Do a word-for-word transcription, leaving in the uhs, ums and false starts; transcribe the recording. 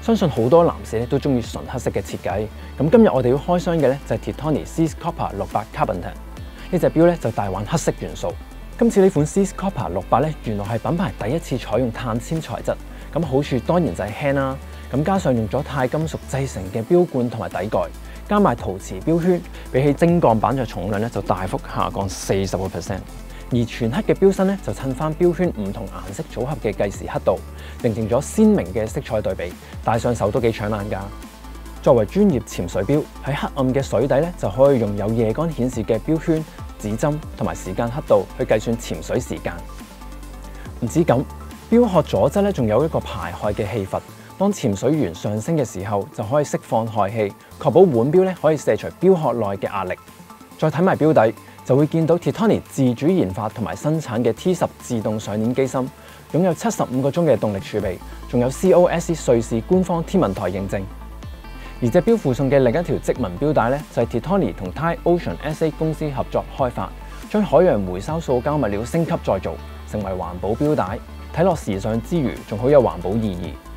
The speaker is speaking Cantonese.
相信好多男士咧都中意純黑色嘅設計。咁今日我哋要開箱嘅咧就係 Titoni Sears Copper 六百 Carbonite 呢隻錶咧就大玩黑色元素。今次呢款 Sears Copper 六百咧原來係品牌第一次採用碳纖材質，咁好處當然就係輕啦。咁加上用咗鈦金屬製成嘅錶冠同埋底蓋，加埋陶瓷錶圈，比起精鋼板嘅重量咧就大幅下降四十個 percent。而全黑嘅錶身咧就襯翻錶圈唔同顏色組合嘅計時刻度，形成咗鮮明嘅色彩對比，戴上手都幾搶眼㗎。作為專業潛水錶，喺黑暗嘅水底咧就可以用有夜光顯示嘅錶圈、指針同埋時間刻度去計算潛水時間。唔止咁，錶殼左側咧仲有一個排氦嘅氣閥，當潛水員上升嘅時候就可以釋放氦氣，確保腕錶咧可以卸除錶殼內嘅壓力。再睇埋錶底，就會見到 Titoni 自主研發同埋生產嘅 T 十自動上鏈機芯，擁有七十五個鐘嘅動力儲備，仲有 C O S 瑞士官方天文台認證。而隻錶附送嘅另一條織紋錶帶咧，就係 Titoni 同 Thai Ocean S A 公司合作開發，將海洋回收塑膠物料升級再造，成為環保錶帶，睇落時尚之餘，仲好有環保意義。